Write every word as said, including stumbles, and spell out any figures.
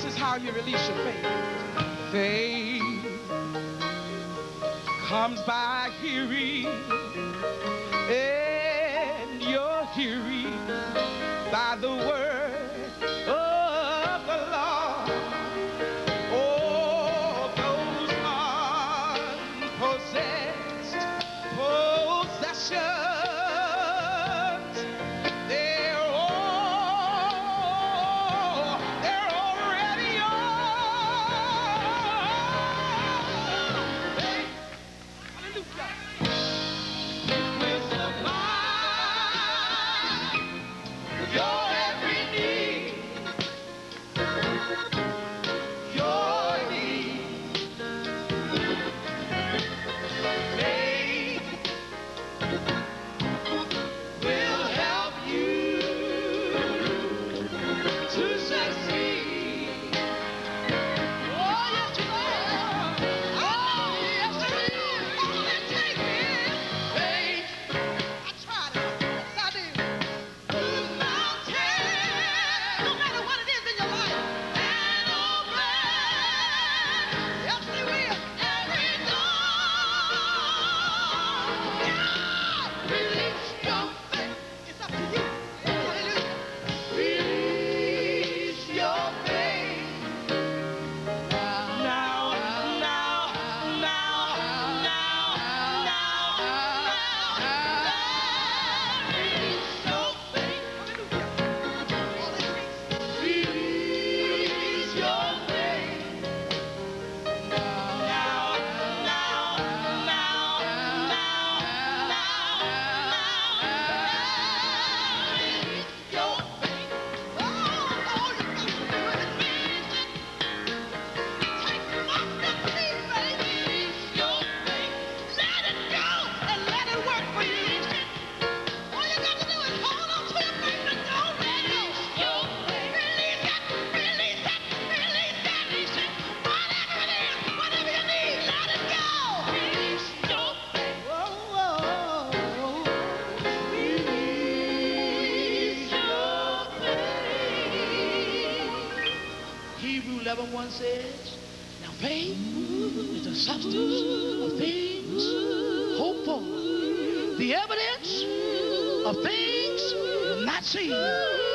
is how you release your faith. Faith comes by hearing, and you're hearing by the word of the Lord. Oh, those unpossessed possessions, they're all, they're already yours. Faith, hallelujah, will supply your every need, your need. Faith will help you to succeed. Oh, yes, it will. Oh, yes, it will. All it takes is faith. I tried it. Yes, I did. Move mountains, no matter what it is in your life, and obey. Yes, they will. Every door. God, release your faith. It's up to you. Hallelujah. Release your faith. Now, now, now, now, now, now, release your faith. Hallelujah. Release your faith. Now, now, now, now, release your faith. Oh, all you got to do is release it. Take mustard seed faith. Release your faith. Let it go and let it work for you. All you got to do is hold on to your faith and don't let go. Your faith. Release it. Release it. Release it. Release it. Whatever it is, whatever you need, let it go. Release your faith. Whoa, whoa. Release your faith. Hebrew eleven one says, now faith is the substance of things hoped for, the evidence of things not seen.